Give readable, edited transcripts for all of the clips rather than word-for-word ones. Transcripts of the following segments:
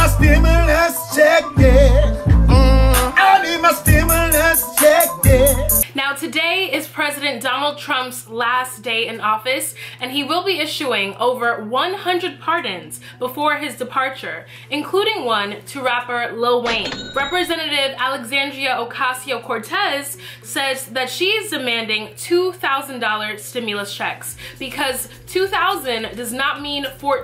my stimulus check, yeah. I need my stimulus check, yeah. Now today is President Donald Trump's last day in office, and he will be issuing over 100 pardons before his departure, including one to rapper Lil Wayne. Representative Alexandria Ocasio-Cortez says that she is demanding $2,000 stimulus checks because $2,000 does not mean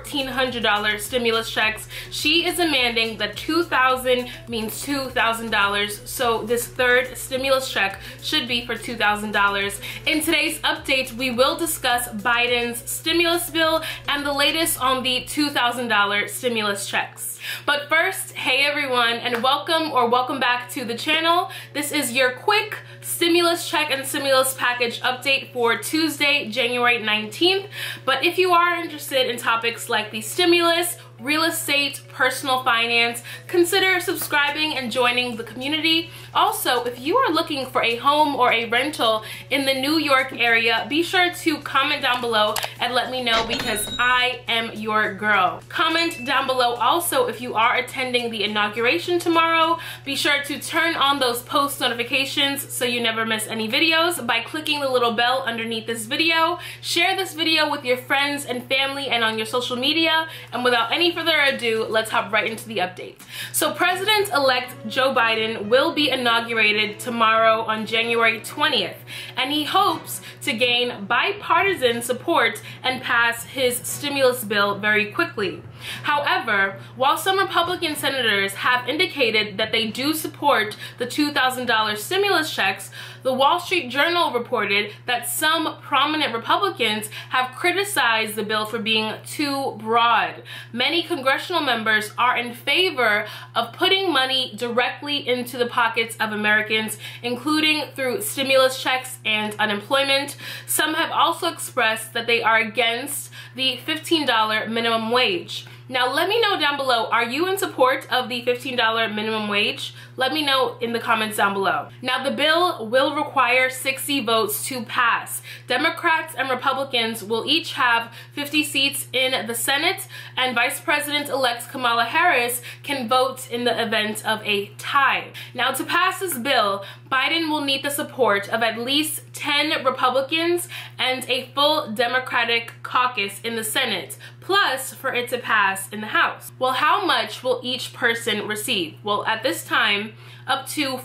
$1,400 stimulus checks. She is demanding that $2,000 means $2,000, so this third stimulus check should be for $2,000. In today's update, we will discuss Biden's stimulus bill and the latest on the $2,000 stimulus checks. But first, hey everyone, and welcome back to the channel. This is your quick stimulus check and stimulus package update for Tuesday, January 19th. But if you are interested in topics like the stimulus, real estate, personal finance, consider subscribing and joining the community. Also, if you are looking for a home or a rental in the New York area, be sure to comment down below and let me know because I am your girl. Comment down below also if you are attending the inauguration tomorrow. Be sure to turn on those post notifications so you never miss any videos by clicking the little bell underneath this video. Share this video with your friends and family and on your social media. And without any further ado, let's hop right into the update. So President-elect Joe Biden will be inaugurated tomorrow on January 20th, and he hopes to gain bipartisan support and pass his stimulus bill very quickly. However, while some Republican senators have indicated that they do support the $2,000 stimulus checks, the Wall Street Journal reported that some prominent Republicans have criticized the bill for being too broad. Many congressional members are in favor of putting money directly into the pockets of Americans, including through stimulus checks and unemployment. Some have also expressed that they are against the $15 minimum wage. Now let me know down below, are you in support of the $15 minimum wage? Let me know in the comments down below. Now the bill will require 60 votes to pass. Democrats and Republicans will each have 50 seats in the Senate, and Vice President-elect Kamala Harris can vote in the event of a tie. Now to pass this bill, Biden will need the support of at least 10 Republicans and a full Democratic caucus in the Senate, plus for it to pass in the House. Well, how much will each person receive? Well, at this time, up to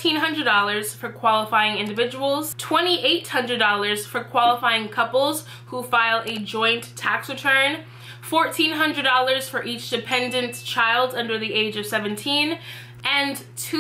$1,400 for qualifying individuals, $2,800 for qualifying couples who file a joint tax return, $1,400 for each dependent child under the age of 17, and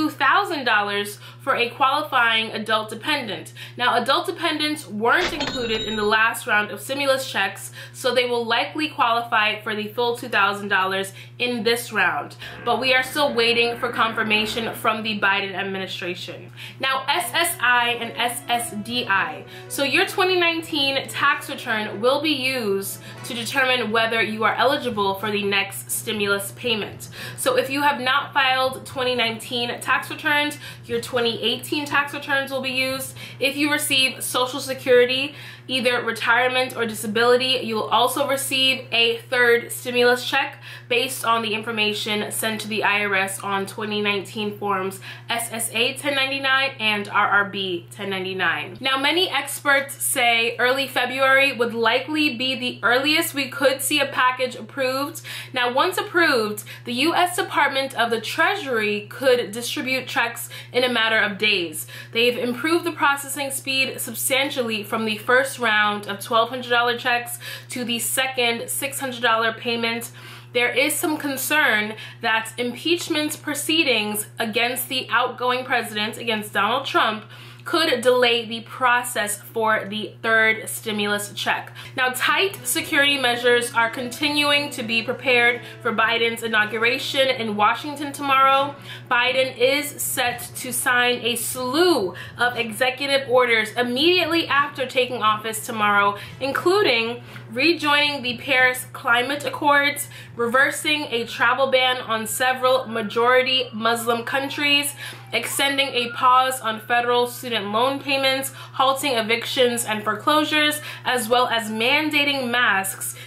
$2,000 for a qualifying adult dependent. Now, adult dependents weren't included in the last round of stimulus checks, so they will likely qualify for the full $2,000 in this round. But we are still waiting for confirmation from the Biden administration. Now, SSI and Ssdi. So your 2019 tax return will be used to determine whether you are eligible for the next stimulus payment. So if you have not filed 2019 tax returns, your 2018 tax returns will be used. If you receive Social Security, either retirement or disability, you will also receive a third stimulus check based on the information sent to the IRS on 2019 forms SSA 1099 and RRB 1099. Now, many experts say early February would likely be the earliest we could see a package approved. Now, once approved, the U.S. Department of the Treasury could distribute checks in a matter of days. They've improved the processing speed substantially from the first round of $1,200 checks to the second $600 payment. There is some concern that impeachment proceedings against the outgoing president, against Donald Trump, could delay the process for the third stimulus check. Now, tight security measures are continuing to be prepared for Biden's inauguration in Washington tomorrow. Biden is set to sign a slew of executive orders immediately after taking office tomorrow, including rejoining the Paris Climate Accords, reversing a travel ban on several majority Muslim countries, extending a pause on federal student loan payments, halting evictions and foreclosures, as well as mandating masks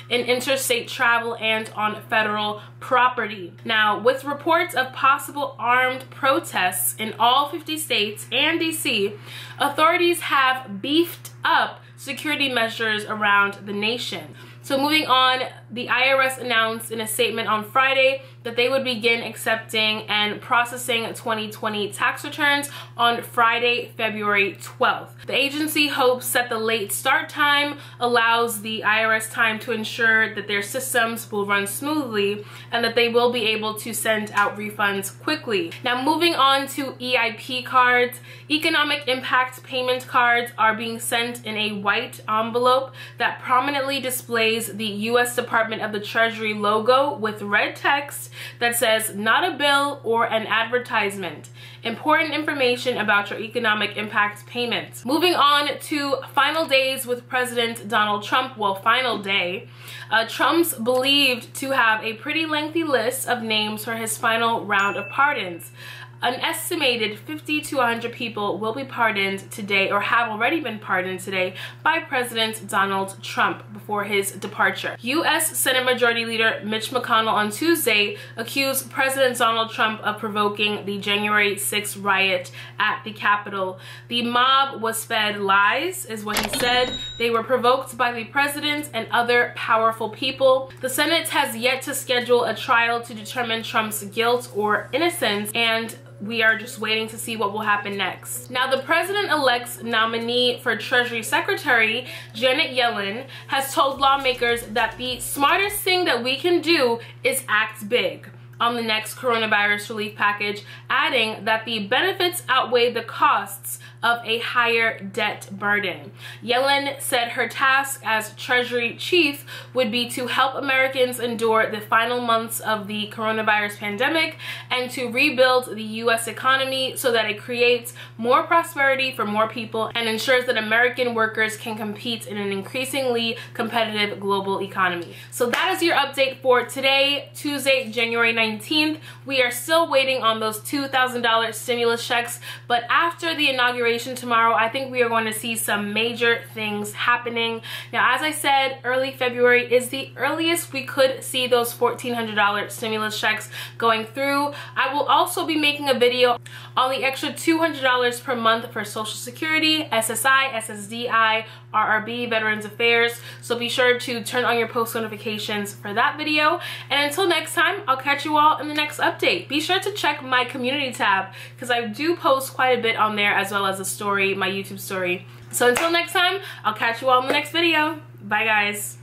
in interstate travel and on federal property. Now, with reports of possible armed protests in all 50 states and DC, authorities have beefed up security measures around the nation. So moving on, the IRS announced in a statement on Friday that they would begin accepting and processing 2020 tax returns on Friday, February 12th. The agency hopes that the late start time allows the IRS time to ensure that their systems will run smoothly and that they will be able to send out refunds quickly. Now, moving on to EIP cards, economic impact payment cards are being sent in a white envelope that prominently displays the U.S. Department of the Treasury logo with red text that says "not a bill" or an advertisement. Important information about your economic impact payments. Moving on to final days with President Donald Trump. Well, final day. Trump's believed to have a pretty lengthy list of names for his final round of pardons. An estimated 50 to 100 people will be pardoned today, or have already been pardoned today, by President Donald Trump before his departure. U.S. Senate Majority Leader Mitch McConnell on Tuesday accused President Donald Trump of provoking the January 6th riot at the Capitol. The mob was fed lies, is what he said. They were provoked by the president and other powerful people. The Senate has yet to schedule a trial to determine Trump's guilt or innocence, and we are just waiting to see what will happen next. Now, the president-elect's nominee for Treasury Secretary, Janet Yellen, has told lawmakers that the smartest thing that we can do is act big on the next coronavirus relief package, adding that the benefits outweigh the costs of a higher debt burden. Yellen said her task as Treasury chief would be to help Americans endure the final months of the coronavirus pandemic and to rebuild the U.S. economy so that it creates more prosperity for more people and ensures that American workers can compete in an increasingly competitive global economy. So that is your update for today, Tuesday, January 19th. We are still waiting on those $2,000 stimulus checks, but after the inauguration tomorrow, I think we are going to see some major things happening. Now, as I said, early February is the earliest we could see those $1,400 stimulus checks going through. I will also be making a video on the extra $200 per month for Social Security, SSI, Ssdi, RRB, Veterans Affairs, so be sure to turn on your post notifications for that video. And until next time, I'll catch you all in the next update. Be sure to check my community tab because I do post quite a bit on there, as well as a story, my YouTube story. So until next time, I'll catch you all in the next video. Bye, guys.